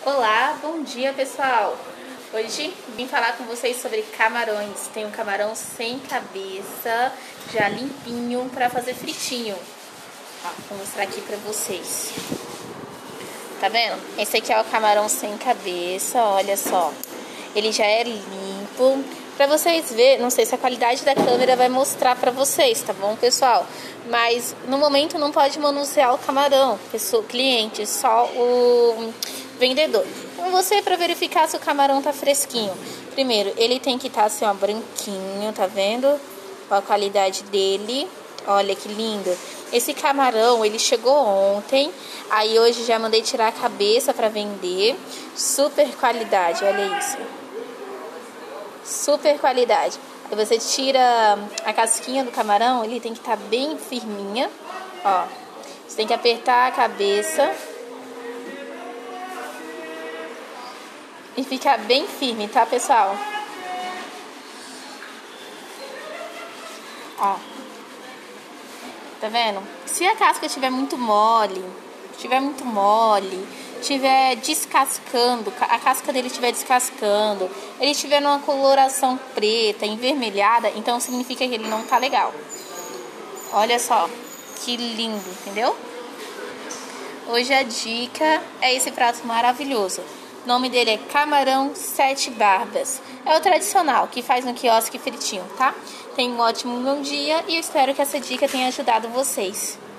Olá, bom dia pessoal! Hoje vim falar com vocês sobre camarões. Tem um camarão sem cabeça, já limpinho, para fazer fritinho. Ó, vou mostrar aqui pra vocês. Tá vendo? Esse aqui é o camarão sem cabeça, olha só. Ele já é limpo. Pra vocês verem, não sei se a qualidade da câmera vai mostrar pra vocês, tá bom, pessoal? Mas no momento não pode manusear o camarão, pessoa, cliente, só o vendedor. Então você, pra verificar se o camarão tá fresquinho, primeiro ele tem que estar assim, ó, branquinho, tá vendo? Ó, a qualidade dele. Olha que lindo. Esse camarão, ele chegou ontem. Aí hoje já mandei tirar a cabeça pra vender. Super qualidade, olha isso. Super qualidade. Aí você tira a casquinha do camarão, ele tem que estar bem firminha. Ó, você tem que apertar a cabeça e ficar bem firme, tá, pessoal? Ó. Tá vendo? Se a casca estiver muito mole, estiver descascando, a casca dele estiver descascando, ele estiver numa coloração preta, envermelhada, então significa que ele não tá legal. Olha só, que lindo, entendeu? Hoje a dica é esse prato maravilhoso. O nome dele é Camarão Sete Barbas. É o tradicional, que faz no quiosque fritinho, tá? Tenham um ótimo bom dia e eu espero que essa dica tenha ajudado vocês.